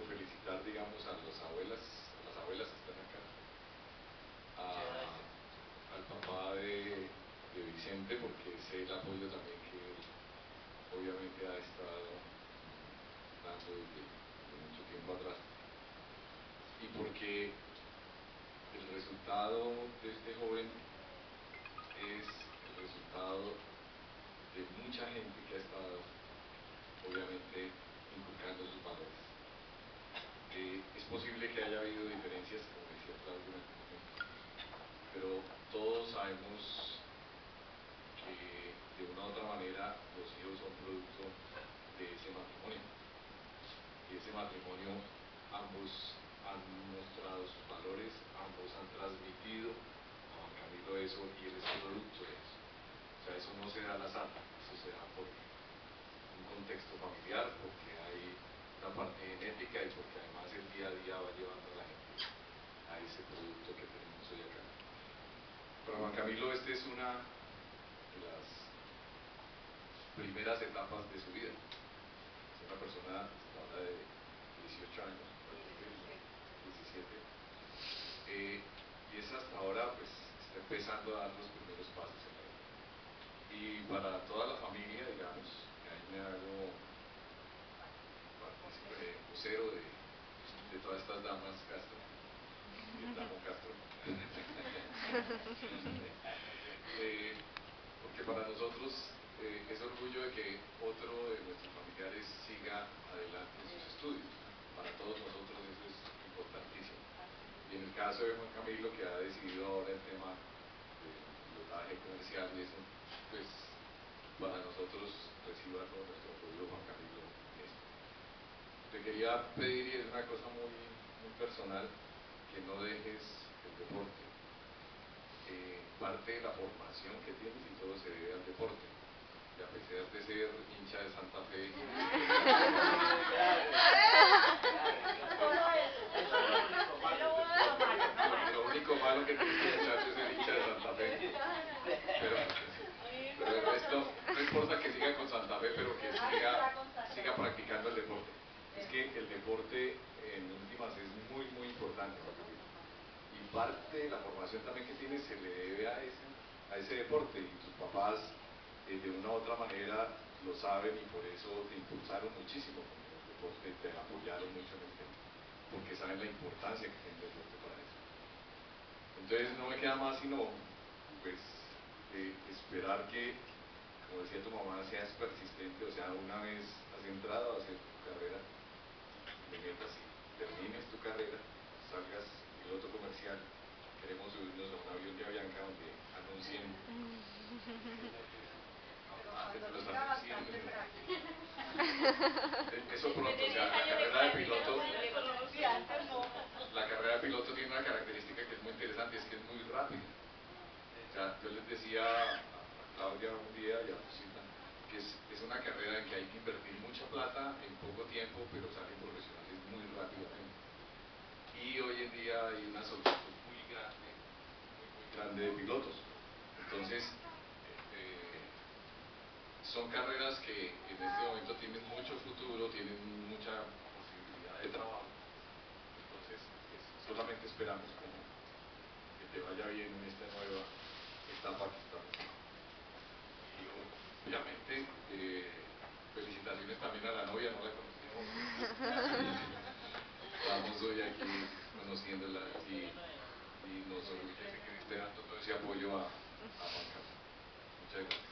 felicitar, digamos, a las abuelas que están acá, al papá de Vicente, porque sé el apoyo también que él obviamente ha estado dando desde mucho tiempo atrás, y porque el resultado de este joven es el resultado de mucha gente que ha estado obviamente inculcando sus valores. Es posible que haya habido diferencias, como decía Claudio en algún momento, pero todos sabemos que de una u otra manera los hijos son producto de ese matrimonio, y ese matrimonio ambos han mostrado sus valores, ambos han transmitido a Juan Camilo eso, y él es producto de eso. O sea, eso no se da al azar, eso se da por un contexto familiar, porque hay una parte genética y porque además el día a día va llevando a la gente a ese producto que tenemos hoy acá. Para Juan Camilo esta es una de las primeras etapas de su vida. Es una persona hasta ahora de 18 años, 17, y es hasta ahora pues está empezando a dar los primeros pasos en la vida. Y para toda la familia, digamos, que ahí me hago vocero de todas estas damas Castro, y el damo Castro. Porque para nosotros es orgullo de que otro de nuestros familiares siga adelante en sus estudios. Para todos nosotros eso es importantísimo. Y en el caso de Juan Camilo, que ha decidido ahora el tema del pilotaje comercial y eso, pues para nosotros reciba todo nuestro apoyo, Juan Camilo, en esto. Te quería pedir, y es una cosa muy, muy personal, que no dejes el deporte. Parte de la formación que tienes y todo se debe al deporte. Y a pesar de ser hincha de Santa Fe, lo único malo que tiene este muchacho es ser hincha de Santa Fe, pero el resto no importa que siga con Santa Fe, pero que siga practicando el deporte. Es que el deporte en últimas es muy muy importante, y parte de la formación también que tienes se le debe a ese deporte, y tus papás de una u otra manera lo saben, y por eso te impulsaron muchísimo con el deporte, te apoyaron mucho en el tema, porque saben la importancia que tiene el deporte para eso. Entonces no me queda más sino pues esperar que, como decía tu mamá, seas persistente, o sea, una vez has entrado a hacer tu carrera, te metas y termines tu carrera, salgas piloto comercial. Queremos subirnos a un avión de Avianca donde anuncien eso pronto. O sea, la carrera de piloto tiene una característica que es muy interesante, es que es muy rápida. O sea, yo les decía a Claudia un día y a Rosita que es una carrera en que hay que invertir mucha plata en poco tiempo, pero salen profesionales muy rápidamente. Y hoy en día hay una solicitud muy grande de pilotos. Entonces, son carreras que en este momento tienen mucho futuro, tienen mucha posibilidad de trabajo. Entonces, pues, solamente esperamos que te vaya bien en esta nueva etapa que estamos. Y obviamente, felicitaciones también a la novia, no la conocíamos. Estamos hoy aquí conociéndola, y nos orgullece que le esté dando todo ese apoyo a Juan Carlos. Muchas gracias.